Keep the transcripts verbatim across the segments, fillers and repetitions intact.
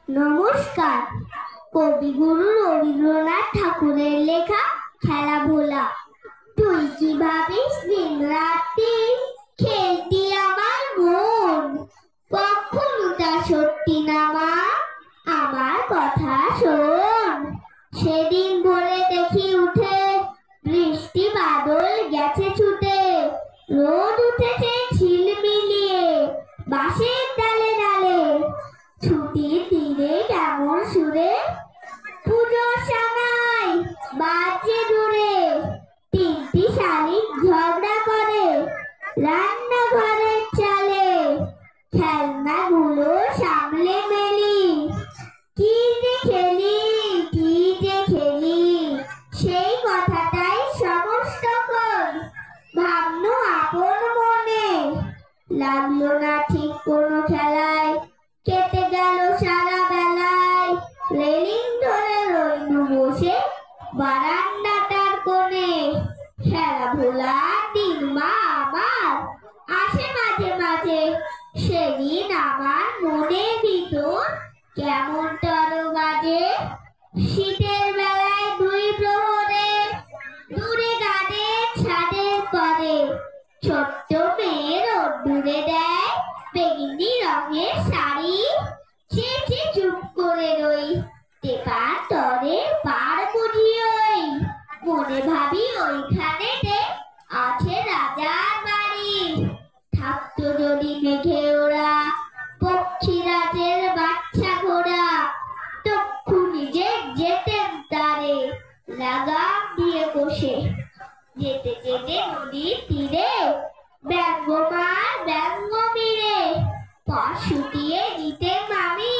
নমস্কার। কবিগুরু রবীন্দ্রনাথ ঠাকুরের লেখা খেলা ভোলা। তুই কি ভাবিস দিন রাত্রি খেলতি আমার মন, কখনো তা সত্যি না মা, আমার কথা শোন। সেদিন ভোরে দেখি উঠে বৃষ্টি বাদল গেছে ছুটে, রোদ উঠেছে ঝিলমিলিয়ে বাঁশের ডালে ডালে। ছুটির দিনে কেমন সুরে পুজোর সানাই বাজে দূরে, তিনটি শালিক ঝগড়া করে রান্নাঘরের চালে। খেলনাগুলো সামলে মেলি, কি যে খেলি কি যে খেলি, সেই কথাটাই সমস্তক্ষণ ভাবলো আপন মনে। লাগলো না ঠিক কোনো খেলায়, কেটে গেল সারা বেলায়। রেলিং ধরে রইলু বসে বারান্দাটার কোণে। খেলা ভোলার দিন মা আমার আসে মাঝে মাঝে, সেদিন আমার মনের ভিতর কেমন তর বাজে। শীতের বেলায় দুই প্রহরে দূরে গানের ছাদের পরে, ছোট্ট মেয়ে রোদ্দুরে দেয় বেগুনি রঙের শাড়ি। চেঁচে চুপ করে রই, টেপার তরে পার বুঝি ওই। মনে ভাবি ওইখানেতে আছে রাজার বাড়ি। থাকতো যদি মেঘে ওরা পক্ষীরাজের বাচ্চা ঘোড়া, তক্ষুনি যে যেতেন তারে লাগাম দিয়ে কষে। যেতে যেতে নদীর তীরে ব্যঙ্গমার ব্যঙ্গ মিরে, পা শুকিয়ে দিতেন মামি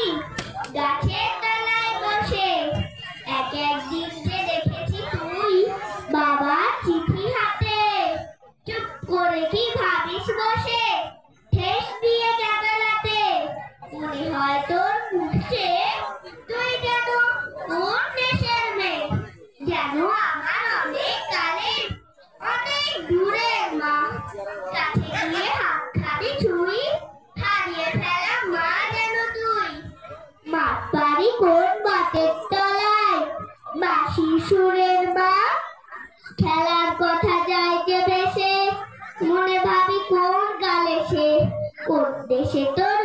গাছের তলায় বসে। এক একদিন যে দেখেছি তুই বাবা চিঠি হাতে, চুপ করে কি ভাবিস বসে ঠেস দিয়ে জানালাতে। মনে হয় তোর মুখে তুই যেন কোন দেশের মেয়ে, যেন আমার অনেক কালে অনেক দূরের মা। কাছে গিয়ে হাত খাবি ছুঁই, হারিয়ে ফেলা মা যেন তুই। মাঠ বাড়ি কোন বাতের তলায় বাঁশি সুরের মা, খেলার কথা যায় যে ভেসে, মনে ভাবি কোন গালে সে কোন দেশে তোর